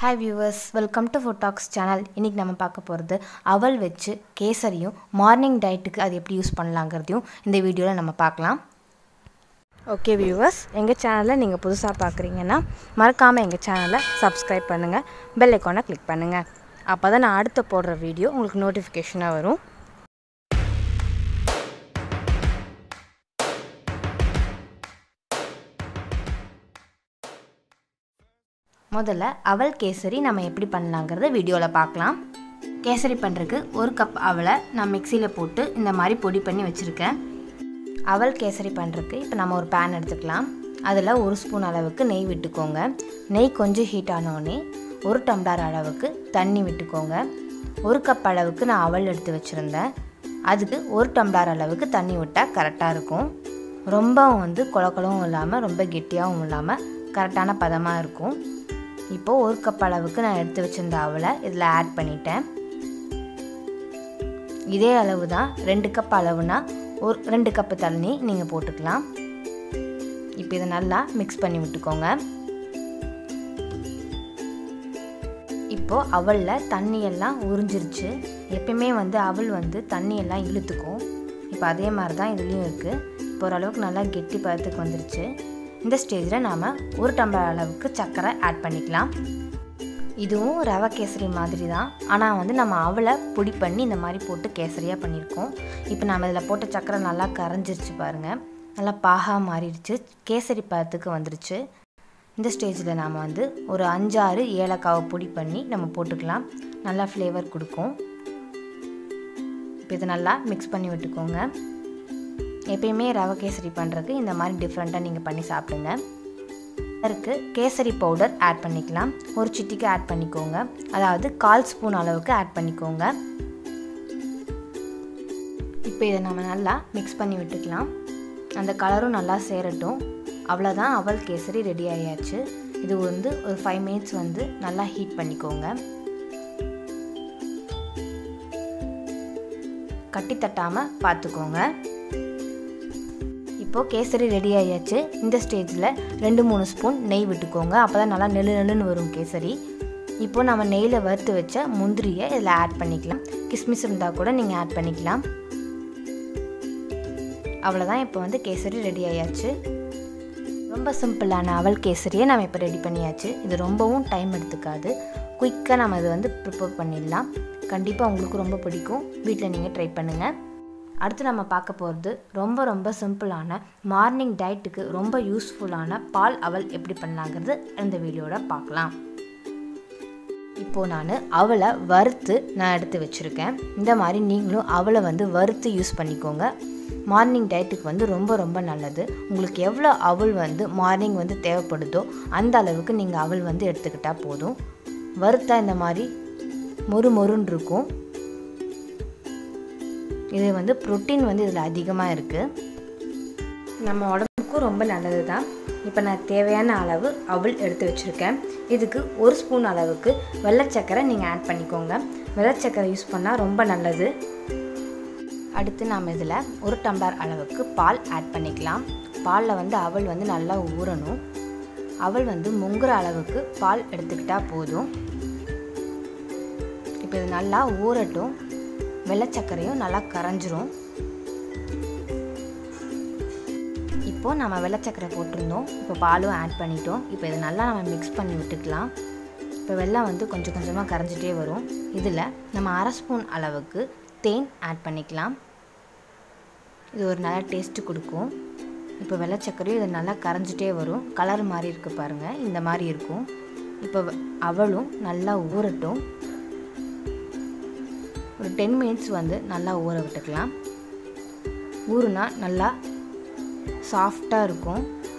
Hi viewers, welcome to Food Talks channel. இன்னைக்கு நம்ம பார்க்க போறது அவல் வெச்சு கேசரியும் மார்னிங் டயட்டுக்கு அது எப்படி யூஸ் பண்ணலாம்ங்கறதையும் இந்த வீடியோல நம்ம பார்க்கலாம். ஓகே viewers, எங்க சேனலை நீங்க புதுசா பார்க்கறீங்கன்னா மறக்காம எங்க சேனலை subscribe பண்ணுங்க, bell icon-ஐ click பண்ணுங்க. அப்பதான் நான் அடுத்து போடுற வீடியோ உங்களுக்கு நோட்டிஃபிகேஷனா வரும். முதல்ல அவல் கேசரி நம்ம எப்படி பண்ணலாம்ங்கறத வீடியோல பார்க்கலாம். கேசரி பண்றதுக்கு 1 கப் அவலை நான் மிக்ஸில போட்டு இந்த மாதிரி பொடி பண்ணி வச்சிருக்கேன். அவல் கேசரி பண்றதுக்கு இப்போ நம்ம ஒரு pan எடுத்துக்கலாம். அதுல 1 ஸ்பூன் அளவுக்கு நெய் விட்டுக்கோங்க. நெய் கொஞ்சம் ஹீட் ஆன உடனே 1 டம்ளர் அளவுக்கு தண்ணி விட்டுக்கோங்க. 1 கப் அளவுக்கு நான் அவல் எடுத்து வச்சிருந்தேன். அதுக்கு 1 டம்ளர் அளவுக்கு தண்ணி விட்டா கரெக்ட்டா இருக்கும். ரொம்ப கொலகொலவும் இல்லாம ரொம்ப கெட்டியாவும் இல்லாம கரெக்ட்டான பதமா இருக்கும். இப்போ 1 கப் அளவுக்கு நான் எடுத்து வச்சிருந்த அவலை இதல ஆட் பண்ணிட்டேன். இதே அளவு தான் 2 கப் அளவுனா 2 கப் தண்ணி நீங்க போட்டுக்கலாம். இப்போ இத நல்லா mix பண்ணி விட்டுக்கோங்க. இப்போ அவல்ல தண்ணி எல்லாம் உறிஞ்சிருச்சு. எப்பவுமே அவல் தண்ணி எல்லாம் இழுத்துக்கும். இப்போ அதே மாதிரி தான் இதுலயும் இருக்கு. இப்போ ஓரளவுக்கு நல்லா கெட்டி பதத்துக்கு வந்துருச்சு. இந்த ஸ்டேஜ்ல நாம 1 டம்ளர் அளவுக்கு சர்க்கரை ஆட் பண்ணிக்கலாம். இதுவும் ரவை கேசரி மாதிரி தான். ஆனா நம்ம அவலை பொடி பண்ணி இந்த மாதிரி போட்டு கேசரியா பண்ணிருக்கோம். இப்போ நாம இதல போட்ட சர்க்கரை நல்லா கரஞ்சிருச்சு பாருங்க. நல்லா பாகா மாறிடுச்சு. கேசரி பதத்துக்கு வந்துருச்சு. இந்த ஸ்டேஜ்ல நாம ஒரு 5-6 ஏலக்காவை பொடி பண்ணி நம்ம போட்டுக்கலாம். நல்லா ஃப்ளேவர் கொடுக்கும். இப்போ இத நல்லா mix பண்ணி விட்டுக்கோங்க. எப்பவுமே ரவை கேசரி பண்றதுக்கு இந்த மாதிரி டிஃபரண்டா நீங்க பண்ணி சாப்பிடுங்க. அதற்கு கேசரி பவுடர் ஆட் பண்ணிக்கலாம். ஒரு சிட்டிகை ஆட் பண்ணிக்கோங்க. அதாவது 1/4 ஸ்பூன் அளவுக்கு ஆட் பண்ணிக்கோங்க. இப்போ இத நாம நல்லா mix பண்ணி விட்டுக்கலாம். அந்த கலரும் நல்லா சேரட்டும். அவ்வளவுதான் அவல் கேசரி ரெடி ஆயாச்சு. இது ஒரு 5 மினிட்ஸ் நல்லா ஹீட் பண்ணிக்கோங்க. கட்டி தட்டாம பாத்துக்கோங்க. இப்போ கேசரி ரெடி ஆயாச்சு. இந்த ஸ்டேஜ்ல 2-3 ஸ்பூன் நெய் விட்டுக்கோங்க. அப்பதான் நல்லா நெழுநெழுன்னு வரும் கேசரி. இப்போ நாம நெய்ல வறுத்து வச்ச முந்திரியை இதல ஆட் பண்ணிக்கலாம். கிஸ்மிஸ் இருந்தா கூட நீங்க ஆட் பண்ணிக்கலாம். அவ்வளவுதான் இப்போ கேசரி ரெடி ஆயாச்சு. ரொம்ப சிம்பிளான அவல் கேசரியை நாம இப்போ ரெடி பண்ணியாச்சு. இது ரொம்பவும் டைம் எடுத்துக்காது. குயிக்கா நாம இது ப்ரிப்பேர் பண்ணிடலாம். கண்டிப்பா உங்களுக்கு ரொம்ப பிடிக்கும். வீட்ல நீங்க ட்ரை பண்ணுங்க. அடுத்து நம்ம பார்க்க போறது ரொம்ப சிம்பிளான மார்னிங் டயட்டுக்கு ரொம்ப யூஸ்ஃபுல்லான பால் அவல் எப்படி பண்ணலாம்ங்கறது இந்த வீடியோல பார்க்கலாம். இப்போ நான் அவலை வறுத்து நான் எடுத்து வச்சிருக்கேன். இந்த மாதிரி நீங்களும் அவலை வறுத்து யூஸ் பண்ணிக்கோங்க. மார்னிங் டயட்டுக்கு ரொம்ப நல்லது. உங்களுக்கு எவ்வளவு அவல் மார்னிங் தேவைப்படுதோ அந்த அளவுக்கு நீங்க அவல் எடுத்துக்கிட்டா போதும். வறுத்தா இந்த மாதிரி மொறுமொறுன்னு இருக்கும். இது புரோட்டீன் இதுல அதிகமா இருக்கு. நம்ம உடம்புக்கு ரொம்ப நல்லது தான். இப்போ நான் தேவையான அளவு அவல் எடுத்து வச்சிருக்கேன். இதுக்கு 1 ஸ்பூன் அளவுக்கு வெள்ளை சர்க்கரை நீங்க ஆட் பண்ணிக்கோங்க. வெள்ளை சர்க்கரை யூஸ் பண்ணா ரொம்ப நல்லது. அடுத்து நாம இதல 1 டம்ளர் அளவுக்கு பால் ஆட் பண்ணிக்கலாம். பால்ல அவல் நல்லா ஊறணும். அவல் முங்குற அளவுக்கு பால் எடுத்துக்கிட்டா போதும். இப்போ இது நல்லா ஊறட்டும். வெள்ளை சர்க்கரையும் நல்லா கரஞ்சிரும். இப்போ நம்ம வெள்ளை சர்க்கரை போட்டுறோம். இப்போ பாலும் ஆட் பண்ணிட்டோம். இப்போ இத நல்லா நம்ம mix பண்ணி விட்டுக்கலாம். இப்போ வெல்லம் கொஞ்சம் கொஞ்சமா கரஞ்சிட்டே வரும். இதுல நம்ம 1/2 ஸ்பூன் அளவுக்கு தேன் ஆட் பண்ணிக்கலாம். இது ஒரு நல்ல டேஸ்ட் கொடுக்கும். இப்போ வெள்ளை சர்க்கரையும் இது நல்லா கரஞ்சிட்டே வரும். கலர் மாதிரி இருக்கு பாருங்க. இந்த மாதிரி இருக்கும். இப்போ அவலும் நல்லா ஊறட்டும். ஒரு 10 மினிட்ஸ் நல்லா ஊற விட்டுக்கலாம். ஊறுனா நல்லா சாஃப்ட்டா இருக்கும்.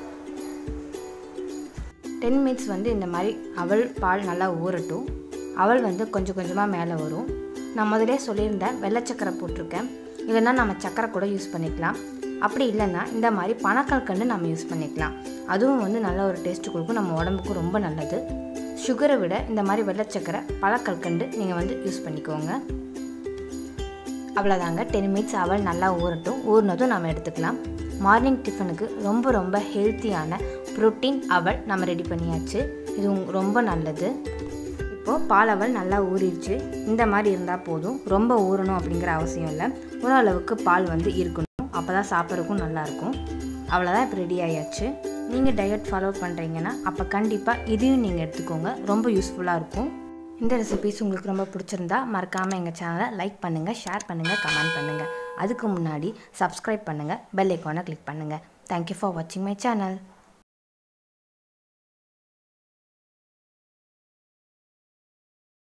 10 மினிட்ஸ் இந்த மாதிரி அவல் பால் நல்லா ஊறட்டும். அவல் கொஞ்சம் கொஞ்சமா மேலே வரும். நான் முதல்லயே சொல்லியிருந்தேன் வெள்ளை சர்க்கரை போட்டுருக்கேன். இல்லைன்னா நம்ம சர்க்கரை கூட யூஸ் பண்ணிக்கலாம். அப்படி இல்லைன்னா இந்த மாதிரி பனக்கல்கண்டு நம்ம யூஸ் பண்ணிக்கலாம். அதுவும் நல்ல ஒரு டேஸ்ட் கொடுக்கும். நம்ம உடம்புக்கு ரொம்ப நல்லது. சுகரை விட இந்த மாதிரி வெள்ளை சர்க்கரை பனக்கல்கண்டு நீங்க யூஸ் பண்ணிக்கோங்க. அவ்வளவுதாங்க. 10 மினிட்ஸ் அவல் நல்லா ஊறட்டும். ஊறினதும் நாம எடுத்துக்கலாம். மார்னிங் டிஃபனுக்கு ரொம்ப ஹெல்த்தியான புரோட்டீன் அவல் நம்ம ரெடி பண்ணியாச்சு. இது ரொம்ப நல்லது. இப்போது பால் அவல் நல்லா ஊறிடுச்சு. இந்த மாதிரி இருந்தால் போதும், ரொம்ப ஊறணும் அப்படிங்கிற அவசியம் இல்லை. ஓரளவுக்கு பால் வந்து இருக்கணும், அப்போ தான் சாப்பிட்றதுக்கும் நல்லாயிருக்கும். அவ்வளோதான், இப்போ ரெடி ஆயாச்சு. நீங்கள் டயட் ஃபாலோ பண்ணுறீங்கன்னா அப்போ கண்டிப்பாக இதையும் நீங்கள் எடுத்துக்கோங்க, ரொம்ப யூஸ்ஃபுல்லாக இருக்கும். இந்த ரெசிபீஸ் உங்களுக்கு ரொம்ப பிடிச்சிருந்தா மறக்காமல் எங்கள் சேனலை லைக் பண்ணுங்கள், ஷேர் பண்ணுங்கள், கமெண்ட் பண்ணுங்கள். அதுக்கு முன்னாடி சப்ஸ்கிரைப் பண்ணுங்கள், பெல் ஐக்கானை கிளிக் பண்ணுங்கள். தேங்க்யூ ஃபார் வாட்சிங் மை சேனல்.